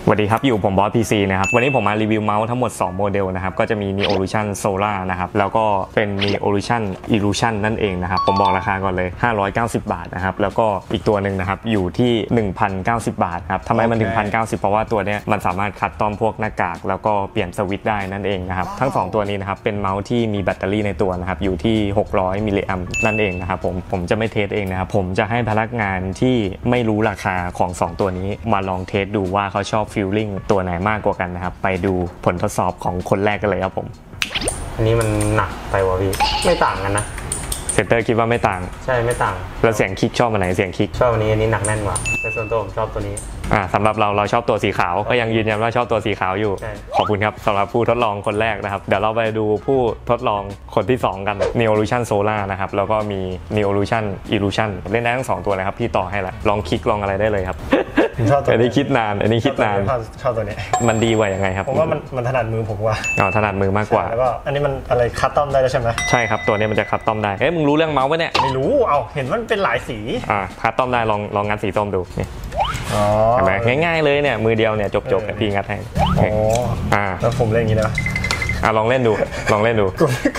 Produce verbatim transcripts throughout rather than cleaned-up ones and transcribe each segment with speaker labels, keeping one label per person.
Speaker 1: สวัสดีครับอยู่ผมบอส พี ซี นะครับวันนี้ผมมารีวิวเมาส์ทั้งหมดสองโมเดลนะครับก็จะมี Neolution Solar นะครับแล้วก็เป็น Neolution Illusion นั่นเองนะครับผมบอกราคาก่อนเลยห้าร้อยเก้าสิบบาทนะครับแล้วก็อีกตัวหนึ่งนะครับอยู่ที่ หนึ่งพันเก้าสิบ บาทครับทำไมมันถึง หนึ่งพันเก้าสิบ เพราะว่าตัวนี้มันสามารถคัสตอมพวกหน้ากากแล้วก็เปลี่ยนสวิตช์ได้นั่นเองนะครับทั้งสองตัวนี้นะครับเป็นเมาส์ที่มีแบตเตอรี่ในตัวนะครับอยู่ที่หกร้อยมิลลิแอมป์นั่นเองนะครับผมผมจะไม่เทสเองนะครับผมจะให้พนักงานที่ไม่รู้ราคาของสองตัวนี้มาลองเทสดูว่าเขาชอบฟีลลิ่งตัวไหนมากกว่ากันนะครับไปดูผลทดสอบของคนแรกกันเลยครับผม
Speaker 2: อันนี้มันหนักไปวะพี่ไม่ต่างกันนะ
Speaker 1: เซนเตอร์คิดว่าไม่ต่าง
Speaker 2: ใช่ไม่ต่าง
Speaker 1: แล้วเสียงคลิกชอบอันไหนเสียงคลิก
Speaker 2: ชอบอันนี้อันนี้หนักแน่นกว่าแต่ส่วนตัวผมชอบตัวนี้
Speaker 1: อ่าสำหรับเราเราชอบตัวสีขาวก็ยังยืนยันว่าชอบตัวสีขาวอยู่ขอบคุณครับสำหรับผู้ทดลองคนแรกนะครับเดี๋ยวเราไปดูผู้ทดลองคนที่สองกัน Neolution Solar นะครับแล้วก็มี Neolution Illusion เล่นได้ทั้งสองตัวเลยครับพี่ต่อให้ละลองคลิกลองอะไรได้เลยครับอันนี้คิดนานอันนี้คิดนาน
Speaker 2: ชอบตัวนี้
Speaker 1: มันดีกว่ายังไงครับ
Speaker 2: ผมว่ามันมันถนัดมือผมว่า
Speaker 1: อ๋อถนัดมือมากกว่า
Speaker 2: แล้วก็อันนี้มันอะไรคัสตอมได้ใช่ไหม
Speaker 1: ใช่ครับตัวนี้มันจะคัสตอมได้เอ๊ะมึงรู้เรื่องเมาส์ปะเนี่ย
Speaker 2: ไม่รู้เอาเห็นมันเป็นหลายสี
Speaker 1: อ่าคัสตอมได้ลองลองงัดสีส้มดูนี่เห็นไหมง่ายๆเลยเนี่ยมือเดียวเนี่ยจบๆพี่งัดให้
Speaker 2: อ๋ออ่าแล้วผมเล่นอย่างนี้ได้ไหม
Speaker 1: อ่ะลองเล่นดูลองเล่นดู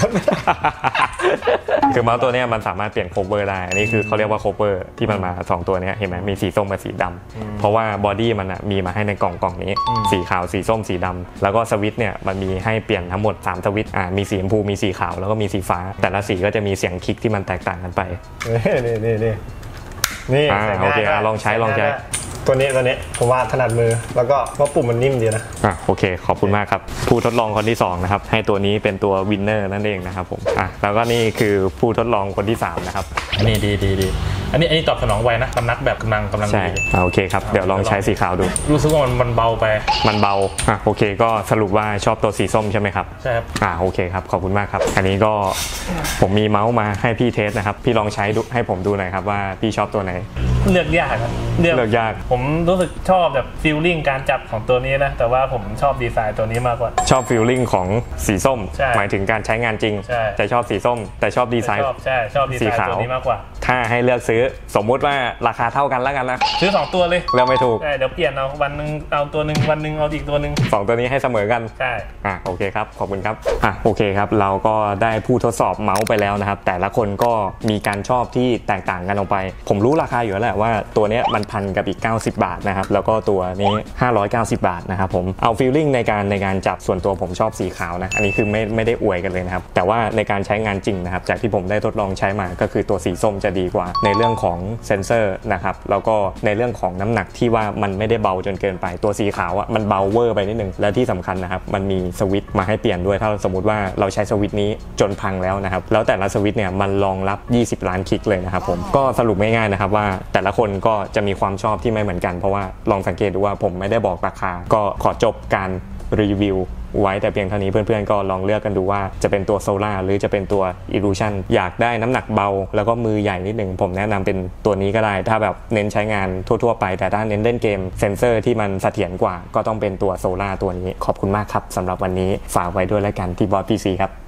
Speaker 1: คือเมาส์ตัวนี้มันสามารถเปลี่ยนโคเวอร์ได้อันนี้คือเขาเรียกว่าโคเวอร์ที่มันมาสองตัวนี้เห็นไหมมีสีส้มกับสีดำเพราะว่าบอดี้มันมีมาให้ในกล่องกล่องนี้สีขาวสีส้มสีดำแล้วก็สวิตช์เนี่ยมันมีให้เปลี่ยนทั้งหมดสามสวิตช์อ่ามีสีชมพูมีสีขาวแล้วก็มีสีฟ้าแต่ละสีก็จะมีเสียงคลิกที่มันแตกต่างกันไป
Speaker 2: นี่นี่นี่นี่
Speaker 1: อ่าโอเคลองใช้ลองใช้
Speaker 2: ตัวนี้ตัวนี้ผมว่าถนัดมือแล้วก็เพราะปุ่มมันนิ่มดีนะ
Speaker 1: อ่ะโอเคขอบคุณมากครับผู้ทดลองคนที่สองนะครับให้ตัวนี้เป็นตัววินเนอร์นั่นเองนะครับผมอ่ะแล้วก็นี่คือผู้ทดลองคนที่สามนะครับ
Speaker 2: อันนี้ดีดีดีอันนี้อันนี้ตอบสนองไวนะกำนักแบบกำลังกำลังดี
Speaker 1: อ่ะโอเคครับเดี๋ยวลองใช้สีขาวดู
Speaker 2: รู้สึกว่ามันมันเบาไป
Speaker 1: มันเบาอ่ะโอเคก็สรุปว่าชอบตัวสีส้มใช่ไหมครับ
Speaker 2: ใช่ครับ
Speaker 1: อ่ะโอเคครับขอบคุณมากครับอันนี้ก็ผมมีเมาส์มาให้พี่เทสนะครับพี่ลองใช้ดูให้ผมดูหน่อยครับว่าพี่ชอบตัวไหน
Speaker 2: เลือกยากครับ
Speaker 1: เลือกยาก
Speaker 2: ผมรู้สึกชอบแบบฟีลลิ่งการจับของตัวนี้นะแต่ว่าผมชอบดีไซน์ตัวนี้มากกว่า
Speaker 1: ชอบฟีลลิ่งของสีส้มหมายถึงการใช้งานจริงแต่ชอบสีส้มแต่ชอบดีไซน์
Speaker 2: ใช่ชอบดีไซน์ตัวนี้มากกว่า
Speaker 1: ถ้าให้เลือกซื้อสมมุติว่าราคาเท่ากันแล้วกันนะ
Speaker 2: ซื้อสองตัวเลย
Speaker 1: แล้วไม่ถูก
Speaker 2: ใช่เดี๋ยวเปลี่ยนเอาวันนึงเอาตัวนึงวันนึงเอาอีกตัวนึง
Speaker 1: สองตัวนี้ให้เสมอกัน
Speaker 2: ใช่
Speaker 1: อ่ะโอเคครับขอบคุณครับอ่ะโอเคครับเราก็ได้ผู้ทดสอบเมาส์ไปแล้วนะครับแต่ละคนก็มีการชอบที่แตกต่างกันออกไปผมรู้ราคาอยู่แล้วแหละว่าตัวนี้มันพันกับอีกเก้าสิบบาทนะครับแล้วก็ตัวนี้ห้าร้อยเก้าสิบบาทนะครับผมเอาฟีลลิ่งในการในการจับส่วนตัวผมชอบสีขาวนะอันนี้คือไม่ไม่ได้อวยกันเลยนะครับแต่ว่าในการใช้งานจริงนะครับจากที่ผมได้ทดลองใช้มาก็คือตัวสีส้มจะดีกว่าในเรื่องของเซนเซอร์นะครับแล้วก็ในเรื่องของน้ำหนักที่ว่ามันไม่ได้เบาจนเกินไปตัวสีขาวอ่ะมันเบาเวอร์ไปนิดนึงและที่สำคัญนะครับมันมีสวิตช์มาให้เปลี่ยนด้วยถ้าสมมติว่าเราใช้สวิตช์นี้จนพังแล้วนะครับแล้วแต่ละสวิตช์เนี่ยมันรองรับยี่สิบล้านคลิกเลยนะครับผมก็สรุปง่ายๆนะครับว่าแต่ละคนก็จะมีความชอบที่ไม่เหมือนกันเพราะว่าลองสังเกตดูว่าผมไม่ได้บอกราคาก็ขอจบการรีวิวไว้แต่เพียงเท่านี้เพื่อนๆก็ลองเลือกกันดูว่าจะเป็นตัวโซล่าหรือจะเป็นตัว Illusion อยากได้น้ำหนักเบาแล้วก็มือใหญ่นิดนึงผมแนะนำเป็นตัวนี้ก็ได้ถ้าแบบเน้นใช้งานทั่วๆไปแต่ถ้าเน้นเล่นเกมเซนเซอร์ที่มันเสถียรกว่าก็ต้องเป็นตัวโซล่าตัวนี้ขอบคุณมากครับสำหรับวันนี้ฝากไว้ด้วยแล้วกันที่บอส พี ซี ครับ